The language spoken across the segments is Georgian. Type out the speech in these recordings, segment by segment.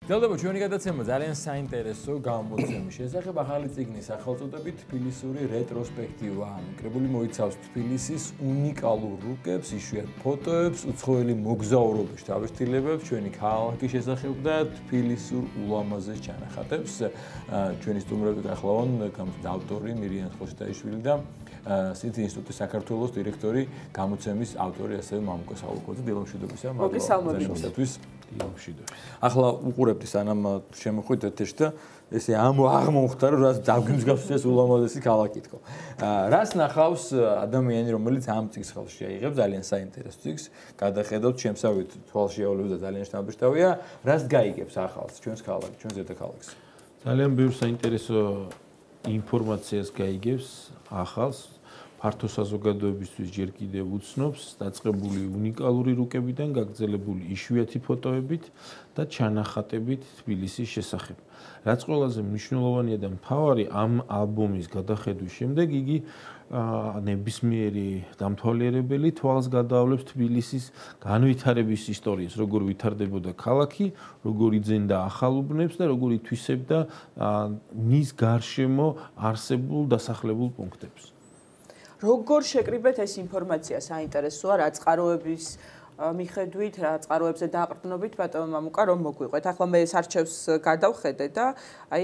გრძელდება ჩვენი გადაცემა ძალიან საინტერესო გამოცემის შესახებ ახალი წიგნის სახელწოდებით თბილისური რეტროსპექტივა. კრებული მოიცავს თბილისის უნიკალურ რუკებს, იშვიათ ფოტოებს, უცხოელი მოგზაურობის თავისუფლებებს, ჩვენი ქალაქის შესახებ და თბილისურ ულამაზეს ჩანახატებს. ჩვენი სტუმრები გახლავენ გამოცემის ავტორი მირიან ხოშტაიშვილი და სინთი ინსტიტუტის საქართველოს დირექტორი, გამოცემის ავტორი ასევე მამუკა სალუკვაძე. დილომშვიდობისა, მოგესალმებით. ახლა უყურებთ სანამ შემოხვით ეთერში და ესე აღმოხდა რომ რას დაგიმსგავს ეს ულამაზესი ქალაქი თქო. რას ნახავს ადამიანი რომელიც ამ წიგნს ხელში აიღებს ძალიან საინტერესო წიგნს, გადახედავთ შემსავით თვალშეავლებს და ძალიან შთამბეჭდავია, რას გაიგებს ახალს ჩვენს ქალაქს, ჩვენს დედაქალაქს. ძალიან ბევრ საინტერესო ინფორმაციას გაიგებს ახალს ფართო საზოგადოებისთვის ჯერ კიდევ უცნობს დაწყებული უნიკალური რუკებიდან გაგრძელებული იშვიათი ფოტოებით და ჩანახატებით თბილისის შესახებ. რაც ყველაზე მნიშვნელოვანია და მთავარი ამ ალბომის გადახედვის შემდეგ იგი ნებისმიერი დამთვალიერებელი თვალს გადაავლებს თბილისის განვითარების ისტორიას, როგორ ვითარდებოდა ქალაქი, როგორ იძენდა ახალ უბნებს და როგორ ითვისებდა მის გარშემო არსებულ დასახლებულ პუნქტებს. როგორ შეკრიბეთ ეს ინფორმაცია საინტერესოა რა წყაროების მიხედვით, რა წყაროებზე დააყრდნობით ბატონო მამუკა რომ მოგვიყვეთ. ახლა მე ეს არჩევს გადავხედე და აი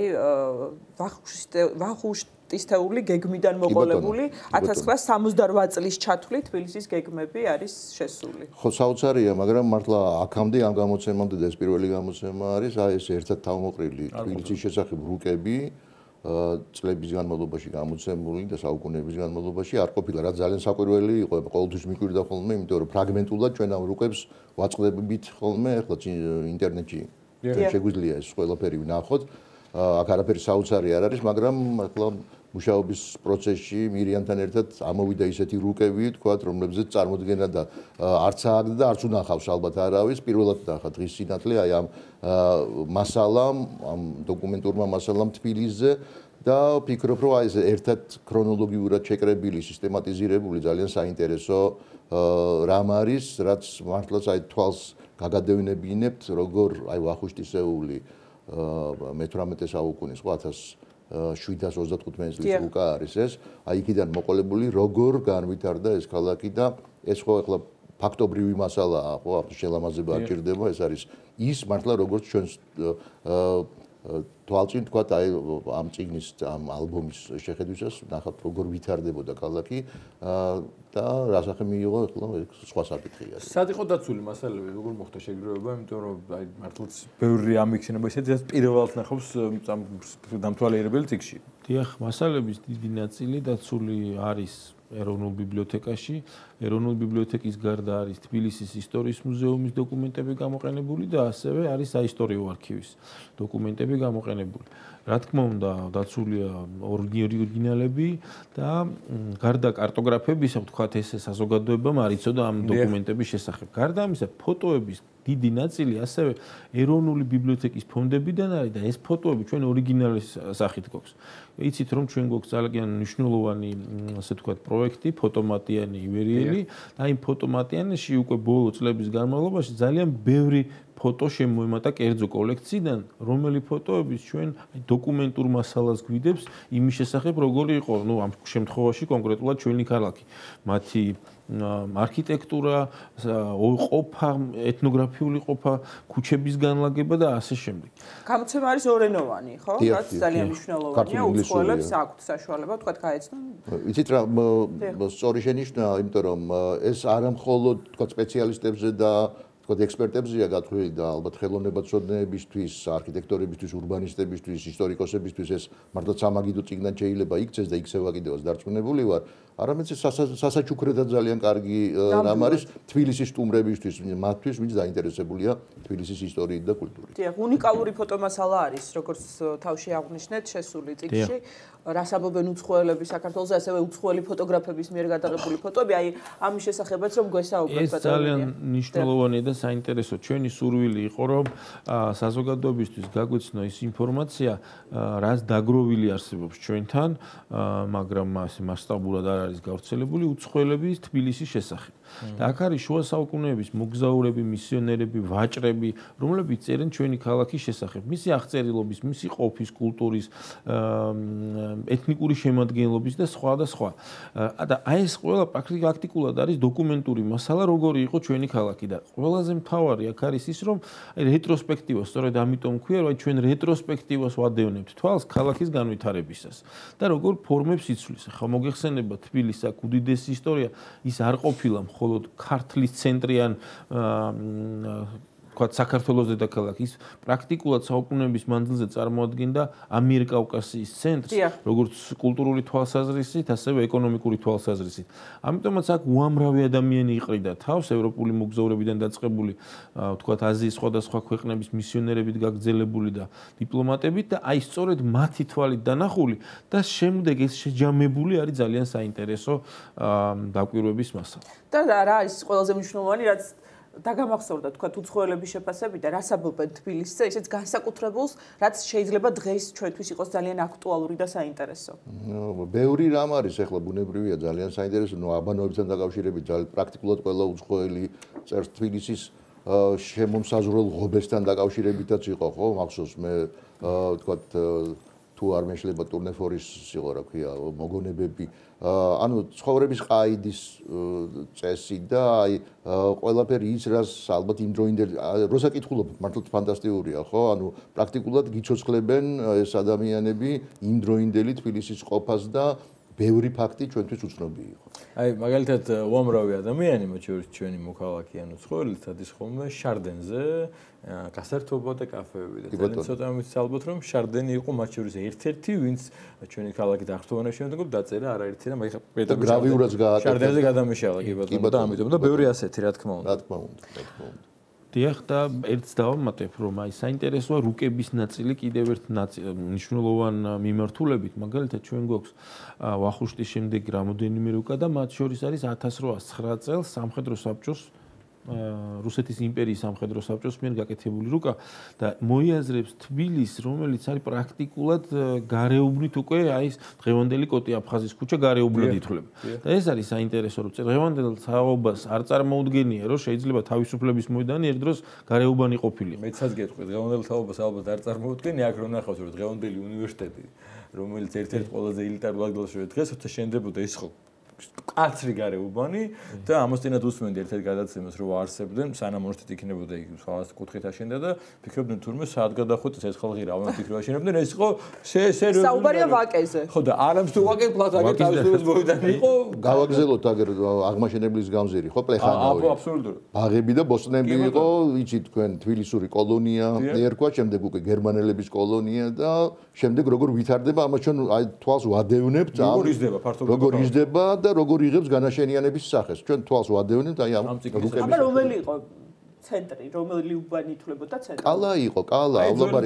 ვახუშტისთეული გეგმიდან მოყოლებული 1968 წლის ჩათვლით თბილისის გეგმები არის შესული. ხო, საოცარია, მაგრამ მართლა აქამდე ამ გამოცემამდე და ეს პირველი გამოცემა არის, აი ეს ერთად თავმოყრილი თბილისის შესახებ რუკები წლების განმავლობაში გამოცემული და საუკუნეების განმავლობაში არ ყოფილა, რაც ძალიან საკვირველი იყო, ყოველთვის მიკვირდა ხოლმე, იმიტომ რომ ფრაგმენტულად ჩვენ ამ რუკებს ვაწყდებით ხოლმე, ახლა ინტერნეტში შეგვიძლია ეს ყველაფერი ვნახოთ. აქ არაფერი საოცარი არ არის, მაგრამ ახლა მუშაობის პროცესში მირიანთან ერთად ამოვიდა ისეთი რუკები, თქვათ, რომლებზეც წარმოდგენა და არც ააგდა და არც უნახავს ალბათ არავის. პირველად ნახა დღის სინათლე აი ამ მასალამ, ამ დოკუმენტურმა მასალამ თბილისზე და ვფიქრობ, რომ აი ეს ერთად ქრონოლოგიურად შეკრებილი, სისტემატიზირებული ძალიან საინტერესო რამ არის, რაც მართლაც აი თვალს გაგადევნებინებთ, როგორ აი ვახუშტისეული მე-18 საუკუნის 1735 წლის რუკა არის ეს, აი იქიდან მოყოლებული როგორ განვითარდა ეს ქალაქი და ეს ხო ახლა ფაქტობრივი მასალაა, ხო, შელამაზება არ ჭირდება, ეს არის ის მართლა როგორც ჩვენს თვალწინ თქვა აი ამ წიგნის ამ ალბომის შეხედვისას ნახავთ როგორ ვითარდებოდა ქალაქი და რასახე მიიღო ახლა სხვა საკითხი არის. სად იყო დაცული მასალები, როგორ მოხდა შეგროვება, იმიტომ რომ აი მართლაც ბევრი ამიქნება ისეთი პირველად ნახავს დამთვალიერებელი წიგნში. დიახ, მასალების დიდი ნაწილი დაცული არის ეროვნულ ბიბლიოთეკაში. ეროვნულ ბიბლიოთეკის გარდა არის თბილისის ისტორიის მუზეუმის დოკუმენტები გამოყენებული და ასევე არის საისტორიო არქივის დოკუმენტები გამოყენებული. რა თქმა უნდა, დაცულია ორიგინალები და გარდა კარტოგრაფებისა, ვთქვათ, ეს საზოგადოებამ არ იცოდა ამ დოკუმენტების შესახებ. გარდა ამისა, ფოტოების დიდი ნაწილი ასევე ეროვნული ბიბლიოთეკის ფონდებიდან არის და ეს ფოტოები ჩვენ ორიგინალის სახით გვაქვს. იცით რომ ჩვენ გვაქვს ძალიან მნიშვნელოვანი, ასე ვთქვათ, პროექტი ფოტომატიანი ივერიელი და იმ ფოტომატიანში უკვე ბოლო წლების განმავლობაში ძალიან ბევრი ფოტო შემოემატა კერძო კოლექციიდან, რომელი ფოტოების ჩვენ დოკუმენტურ მასალას გვიდებს იმის შესახებ, როგორი იყო, ну, ამ შემთხვევაში კონკრეტულად ჩვენი ქალაქი. მათი არქიტექტურა, ყოფა, ეთნოგრაფიული ყოფა, ქუჩების განლაგება და ასე შემდეგ. გამოცემა არის ორენოვანი, ხო? რაც ძალიან მნიშვნელოვანია, უცხოელებს აქვთ საშუალება, თქვათ, გაეცნონ. იცით რა, სწორი შენიშვნა, იმიტომ რომ ეს არა მხოლოდ, თქვათ, სპეციალისტებზე და თქვათ ექსპერტებზეა გათვლილი და ალბათ ხელოვნებაცოდნეებისთვის, არქიტექტორებისთვის, ურბანისტებისთვის, ისტორიკოსებისთვის ეს მართლა სამაგიდო წიგნად შეიძლება იქცეს და იქცევა კიდევაც დარწმუნებული ვარ. არამედ სასაჩუქრედად ძალიან კარგი რამ არის თბილისის სტუმრებისთვის, მათთვის, ვინც დაინტერესებულია თბილისის ისტორიით და კულტურით. დიახ, უნიკალური ფოტომასალა არის, როგორც თავში აღნიშნეთ, შესული წიგნში. რას ამბობენ უცხოელები საქართველოს, ასევე უცხოელი ფოტოგრაფების მიერ გადაღებული ფოტოები, აი ამის შესახებაც რომ გვესაუბროთ ბატონო. ეს ძალიან მნიშვნელოვანია და ძალიან საინტერესო. ჩვენი სურვილი იყო, რომ საზოგადოებისთვის გაგვეცნო ის ინფორმაცია, რაც დაგროვილი არსებობს ჩვენთან, მაგრამ ასე მასშტაბურად არ არის გავრცელებული უცხოელების თბილისის შესახებ. და აქ არის შუა საუკუნეების მოგზაურები, მისიონერები, ვაჭრები, რომლებიც წერენ ჩვენი ქალაქის შესახებ, მისი აღწერილობის, მისი ყოფის, კულტურის, ეთნიკური შემადგენლობის და სხვა და სხვა. და აი ეს ყველა პრაქტიკულად არის დოკუმენტური მასალა, როგორი იყო ჩვენი ქალაქი და ყველაზე მთავარი აქ არის ის, რომ აი რეტროსპექტივა, სწორედ ამიტომ ქვია, რომ აი ჩვენ რეტროსპექტივას ვადევნებთ თვალს ქალაქის განვითარებისას და როგორ ფორმებს იცვლის. ახლა მოგეხსენება თბილისის აქ უდიდესი ისტორია, ის არ ყოფილა მხოლოდ ქართლის ცენტრი ან თქვათ საქართველოს დედაქალაქი, ის პრაქტიკულად საუკუნეების მანძილზე წარმოადგენდა ამიერკავკასიის ცენტრს, როგორც კულტურული თვალსაზრისით, ასევე ეკონომიკური თვალსაზრისით. ამიტომაც აქ უამრავი ადამიანი იყრიდა თავს, ევროპული მოგზაურებიდან დაწყებული, თქვათ აზიის სხვადასხვა ქვეყნების მისიონერებით გაგრძელებული და დიპლომატებით და აი სწორედ მათი თვალით დანახული და შემდეგ ეს შეჯამებული არის ძალიან საინტერესო დაკვირვების მასალა. და რა არის ყველაზე მნიშვნელოვანი, რაც დაგამახსოვრდა თქვათ უცხოელების შეფასებით და რას ამბობენ თბილისზე, ისიც განსაკუთრებულს, რაც შეიძლება დღეს ჩვენთვის იყოს ძალიან აქტუალური და საინტერესო. ბევრი რამ არის, ახლა ბუნებრივია ძალიან საინტერესო, აბანოებთან დაკავშირებით ძალიან პრაქტიკულად ყველა უცხოელი წერს თბილისის შემომსაზღვრელ ღობესთან დაკავშირებითაც იყო, ხო? მახსოვს მე თქვათ თუ არ მეშლება ტურნეფორის იყო, რა ქვია, მოგონებები, ანუ ცხოვრების ყაიდის წესი და აი ყველაფერი ის, რაც ალბათ იმ დროინდელი როცა კითხულობ, მართლა ფანტასტიკურია, ხო? ანუ პრაქტიკულად გიცოცხლებენ ეს ადამიანები იმ დროინდელი თბილისის ყოფას და ბევრი ფაქტი ჩვენთვის უცნობი იყო. აი, მაგალითად, უამრავი ადამიანი, მათ შორის ჩვენი მოქალაქე ანუ ცხოველი თადის ხოლმე შარდენზე გასართობობა და კაფეები და ძალიან ცოტა მის ალბათ რომ შარდენი იყო მათ შორის ერთ-ერთი, ვინც ჩვენი ქალაქი დახრთოვანის შემდგომ დაწერა არაერთი და მაგ გრავიურაც გააკეთა. შარდენზე გადამიშალა კი ბატონო და ამიტომ და ბევრი ასეთი, რა თქმა უნდა. რა თქმა უნდა. დიახ და ერთს დავამატებ, რომ აი საინტერესოა რუკების ნაწილი კიდევ ერთ მნიშვნელოვან მიმართულებით, მაგალითად ჩვენ გვაქვს ვახუშტის შემდეგ რამოდენიმე რუკა და მათ შორის არის 1809 წელს სამხედრო საბჭოს რუსეთის იმპერიის სამხედრო საბჭოს მიერ გაკეთებული რუკა და მოიაზრებს თბილისს, რომელიც არის პრაქტიკულად გარეუბნით უკვე აი ეს დღევანდელი კოტი-აფხაზის ქუჩა გარეუბნად ითვლება. და ეს არის საინტერესო, რომ დღევანდელ საუბას არ წარმოუდგენია, რომ შეიძლება თავისუფლების მოედანი ერთ დროს გარეუბანი ყოფილიყო. მეცაც გეტყვი, დღევანდელ საუბას ალბათ არ წარმოუდგენია, აქ რო ნახავს, რომ დღევანდელი უნივერსიტეტი, რომელიც ერთ-ერთ ყველაზე ელიტარულ ადგილშია დღეს, თორე შენდებოდა ის ხო კაცრი გარეუბანი და ამოსტინად უსმენდი ერთ-ერთ გადაცემას რომ არსებდნენ სანამ უნივერსიტეტი იქნებოდა იქ სხვა კუთხით აშენდა და ფიქრობდნენ თურმე საათ გადახოთეს ეს ხალხი რა ვფიქრო აშენებდნენ ეს იყო სერიოზული საუბარია ვაკეზე ხო და არამს თუ ვაკე პლატაგერ თავისუფლების მოედანი იყო გავაგზელოთ აგერ აღმაშენებლის გამზირი ხო პლეხანოვი აბსოლუტურად ბაღები და ბოსტნები იყო იცით თქვენ თბილისური კოლონია ერქვა შემდეგ უკვე გერმანელების კოლონია და შემდეგ როგორ ვითარდება ამას ჩვენ აი თვალს ვადევნებთ როგორ იზრდება და როგორ იღებს განაშენიანების სახეს. ჩვენ თვალს ვადევნებთ აი ამ რუკების. აბა რომელი იყო ცენტრი, რომელი უბანი ითვლებოდა ცენტრი? კალა იყო, კალა, ავლაბარი.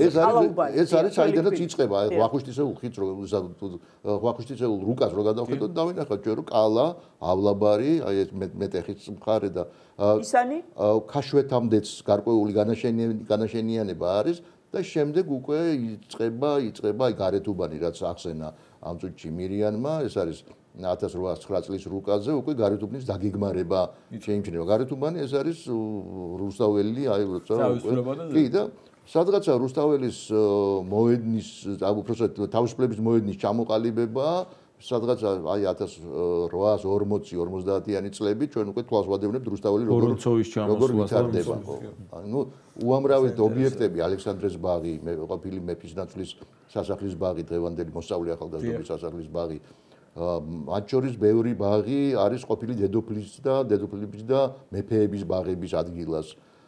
ეს არის საიდანაც იწყება. აი ვახუშტისეულ ხიდს რო ვახუშტისეულ რუკას რო გადავხედოთ, დავინახავთ ჩვენ რომ კალა, ავლაბარი, აი ეს მეტეხის მხარე და ისანი? ქაშვეთამდეც გარკვეული განაშენიანება არის და შემდეგ უკვე იწყება აი გარეთუბანი რაც ახსენა ამ წუთში მირიანმა, ეს არის 1809 წლის რუკაზე უკვე გარეთუბნის დაგეგმარება შეიმჩნევა. გარეთუბანი ეს არის რუსთაველი, აი როცა კი და სადღაცა რუსთაველის მოედნის, უბრალოდ თავისუფლების მოედნის ჩამოყალიბება, სადღაცა აი 1840-50-იანი წლები ჩვენ უკვე თვალს ვადევნებთ რუსთაველი როგორ ვითარდება. ანუ უამრავი ობიექტები, ალექსანდრეს ბაღი, ყოფილი მეფის ნაცვლის სასახლის ბაღი, დღევანდელი მოსწავლე ახალგაზრდობის სასახლის ბაღი. მათ შორის ბევრი ბაღი არის ყოფილი დედოფლის და მეფეების ბაღების ადგილას.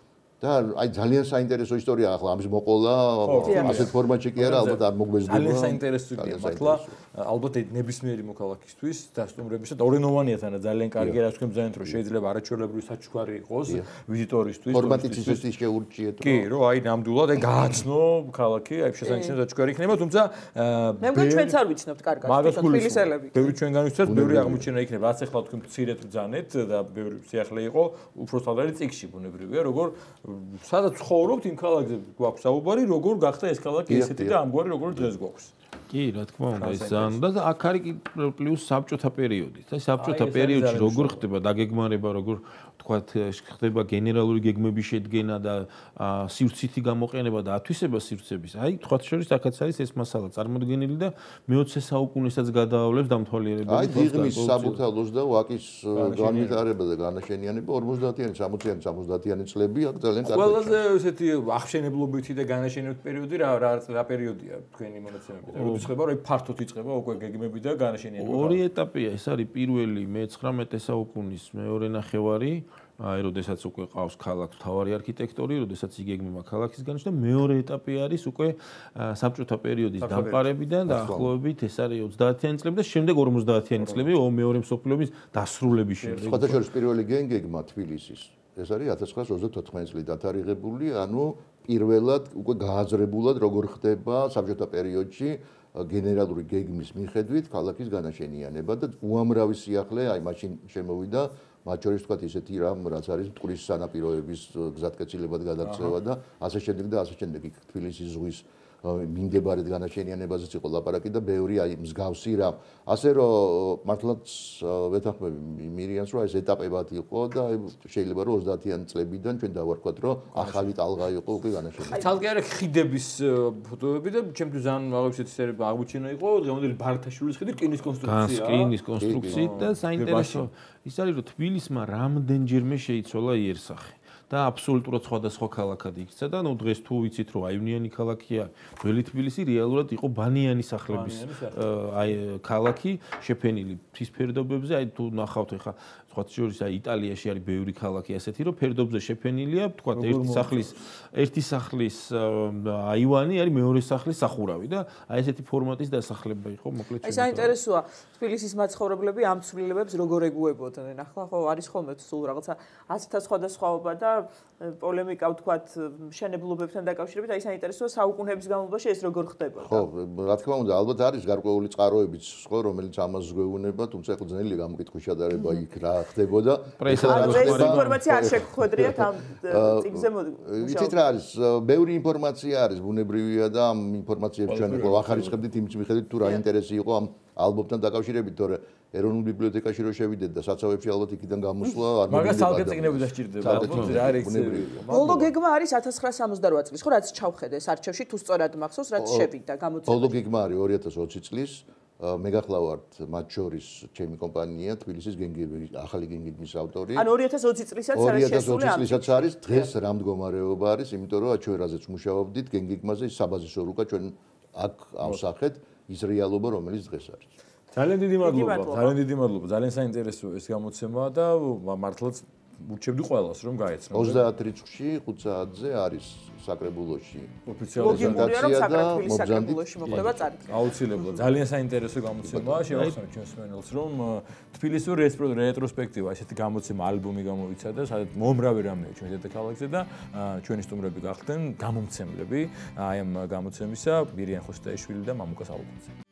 და აი ძალიან საინტერესო ისტორია ახლა ამის მოყოლა ასეთ ფორმატში კი არა ალბათ არ მოგვეძდება ძალიან საინტერესოა მართლა ალბათ ნებისმიერი მოქალაქისთვის დასტუმრებისა და ორენოვანია თანა ძალიან კარგი რა თქვენ ბრძანეთ რომ შეიძლება არაჩვეულებრივი საჩუქარი იყოს ვიზიტორისთვის ფორმატიც ისეთი შეურჩიეთ კი რომ აი ნამდვილად აი გააცნო ქალაქი აი შესანიშნავი საჩუქარი იქნება თუმცა მე მგონი ჩვენც არ ვიცნობთ კარგად თბილისელები ბევრი ჩვენგან ვიცით ბევრი აღმოჩენა იქნება რაც ახლა თქვენ მცირედ ბრძანეთ და ბევრი სიახლე იყო უფრო თავდარი წიგში ბუნებრივია როგორ სადაც ცხოვრობთ იმ ქალაქზე გვაქვს საუბარი როგორ გახდა ეს ქალაქი ესეთი და ამგვარი როგორ დღეს გვაქვს კი, რა თქმა უნდა, ეს და აქ არის პლუს საბჭოთა პერიოდი. და საბჭოთა პერიოდში როგორ ხდება დაგეგმარება, როგორ თქვათ ხდება გენერალური გეგმების შედგენა და სივრცითი გამოყენება და ათვისება სივრცების. აი, თქვათ შორის აქაც არის ეს მასალა წარმოდგენილი და მე-20 საუკუნესაც გადაავლებს დამთვალიერებელი. აი, დიღმის საბურთალოს და ვაკის განვითარება და განაშენიანება 50-იანი, 60-იანი, 70-იანი წლები აქ ძალიან კარგი. ყველაზე ესეთი აღშენებლობითი და განაშენებითი პერიოდი რა პერიოდია თქვენი მონაცემებით? ხება რომ ფართოდ იწყება უკვე გეგმები და განაშენიანება. ორი ეტაპია, ეს არის პირველი მე-19 საუკუნის მეორე ნახევარი, როდესაც უკვე ყავს ქალაქს მთავარი არქიტექტორი, როდესაც იგეგმება ქალაქის განშენება, მეორე ეტაპი არის უკვე საბჭოთა პერიოდის დამყარებიდან და ახლობებით ეს არის 30-იანი წლები და შემდეგ 50-იანი წლები მეორე მსოფლიო ომის დასრულების შემდეგ. სხვათა შორის პირველი გეგმა თბილისის ეს არის 1934 წლით დათარიღებული, ანუ პირველად უკვე გააზრებულად როგორ ხდება საბჭოთა პერიოდში გენერალური გეგმის მიხედვით ქალაქის განაშენიანება და უამრავი სიახლე აი მაშინ შემოვიდა მათ შორის თქვათ ისეთი რამ რაც არის მტკვრის სანაპიროების გზატკეცილებად გადაქცევა და ასე შემდეგ და ასე შემდეგ იქ თბილისის ზღვის მინდებარედ განაშენიანებაზეც იყო ლაპარაკი და ბევრი აი მსგავსი რამ ასე რომ მართლაც ვეთანხმები მირიანს რომ ეს ეტაპებად იყო და შეიძლება რომ 30-იანი წლებიდან ჩვენ დავარქვათ რომ ახალი ტალღა იყო უკვე განაშენებული. თალღი არა ხიდების ფოტოები და ჩემთვის ძალიან აღიშვეთ ისერება აღმოჩენა იყო დღევანდელი ბარათაშვილის ხიდი რკინის კონსტრუქცია. რკინის კონსტრუქციით და საინტერესო ის არის რომ თბილისმა რამდენჯერმე შეიცვალა იერსახე. და აბსოლუტურად სხვადასხვა ქალაქად იქცა და ნუ დღეს თუ ვიცით რომ აივნიანი ქალაქია ძველი თბილისი რეალურად იყო ბანიანი სახლების აი ქალაქი შეფენილი მთის ფერდობებზე აი თუ ნახავთ ახლა სხვა შორის აი იტალიაში არის ბევრი ქალაქი ასეთი რომ ფერდობზე შეფენილია თქვა ერთი სახლის აივანი არის მეორე სახლის სახურავი და აი ესეთი ფორმატის დასახლება იყო მოკლედ აი საინტერესოა თბილისის მაცხოვრებლები ამ ცვლილებებს როგორ ეგუებოდნენ ახლა ხო არის ხოლმე სულ რაღაცა 100-თა სხვადასხვაობა და პოლემიკა ვთქვათ მშენებლობებთან დაკავშირებით აი საინტერესოა საუკუნეების განმავლობაში ეს როგორ ხდება ხო რა თქმა უნდა ალბათ არის გარკვეული წყაროებიც ხო რომელიც ამას გვეუბნება თუმცა ახლა ძნელია გამოკითხვის შედარება იქ რა ხდებოდა ეს ინფორმაცია არ შეგხვედრიათ ამ წიგნზე ვიცით რა არის ბევრი ინფორმაცია არის ბუნებრივია და ამ ინფორმაციებს ჩვენ ხო ახარისხებდით იმის მიხედვით თუ რა ინტერესი იყო ამ ალბომთან დაკავშირებით თორე ეროვნულ ბიბლიოთეკაში რო შევიდეთ და საცავებში ალბათ იქიდან გამოსვლა არ მოგიდება მაგას ალგე წიგნები დასჭირდება ალბათ რა არის ბოლო გეგმა არის 1968 წლის ხო რაც ჩავხედე ეს არჩევში თუ სწორად მახსოვს რაც შევიდა გამოცემა ბოლო გეგმა არის 2020 წლის მე გახლავართ მათ შორის ჩემი კომპანია თბილისის გენგების ახალი გენგების ავტორი ანუ 2020 წლისაც არის შესული 2020 წლისაც არის დღეს რა მდგომარეობა არის იმიტომ რომ ჩვენ რაზეც მუშაობდით გენგებმაზე საბაზისო რუკა ჩვენ აქ ავსახეთ ის რეალობა რომელიც დღეს არის ძალიან დიდი მადლობა ძალიან საინტერესო ეს გამოცემა და მართლაც ურჩევდი ყველას რომ გაეცნო 30 რიცხვში 5 საათზე არის საკრებულოში ოფიციალური პრეზენტაცია და საკრებულოში მოხდება წარდგენა აუცილებლად ძალიან საინტერესო გამოცემაა შევახსენოთ ჩვენს მენელს რომ თბილისური რეტროსპექტივა ესეთი გამოცემა ალბომი გამოვიცა და სადაც მომრავი რამეა ჩვენ დედაქალაქზე და ჩვენი სტუმრები გახდნენ გამომცემლები აი ამ გამოცემისა მირიან ხოსტაიშვილი და მამუკა საუკუნძე